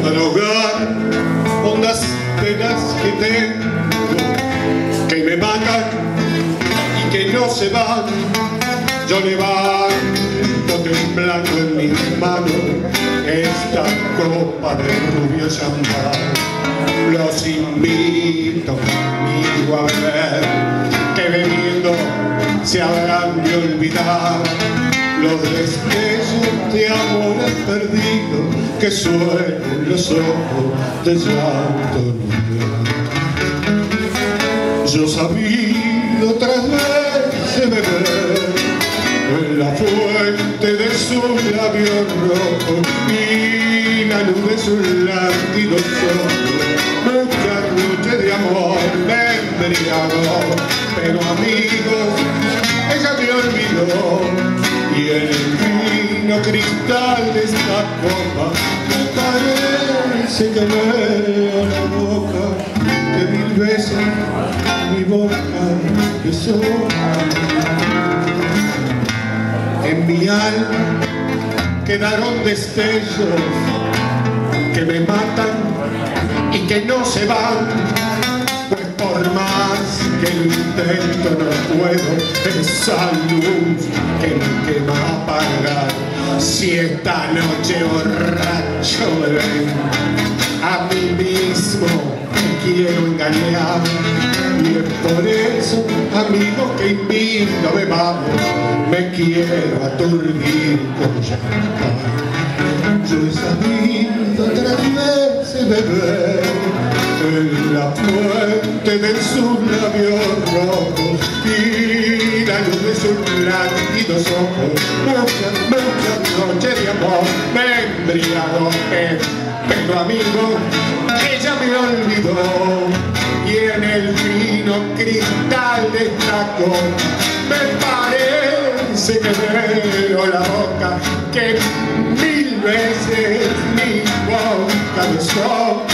para ahogar hondas penas que tengo, que me matan y que no se van. Yo levanto temblando en mis manos esta copa de rubio champán. Los invito conmigo a beber, que bebiendo se habrán de olvidar los destellos de amores perdidos que suelen los ojos de llanto nublado. Yo sabido otras veces beber en la fuente de sus labios rojos y la luz de sus lánguidos ojos. Muchas noches de amor me embriagó, pero amigos, ella me olvidó. Y en el fino cristal de esta copa me parece que veo la boca que mil veces mi boca besó. En mi alma quedaron destellos que me matan y que no se van, pues por más que lo intento no puedo esa luz que me quema apagar. Si esta noche borracho me ven, a mí mismo me quiero engañar, y es por eso, amigo, que invito a bebamos, me quiero aturdir con champán. Yo he sabido otras veces beber en la fuente de sus labios rojos y la luz de sus lánguidos ojos. Muchas noches de amor me embriagó, pero amigo, ella me olvidó. Y en el fino cristal de esta copa me parece que veo la boca que mil veces mi boca besó.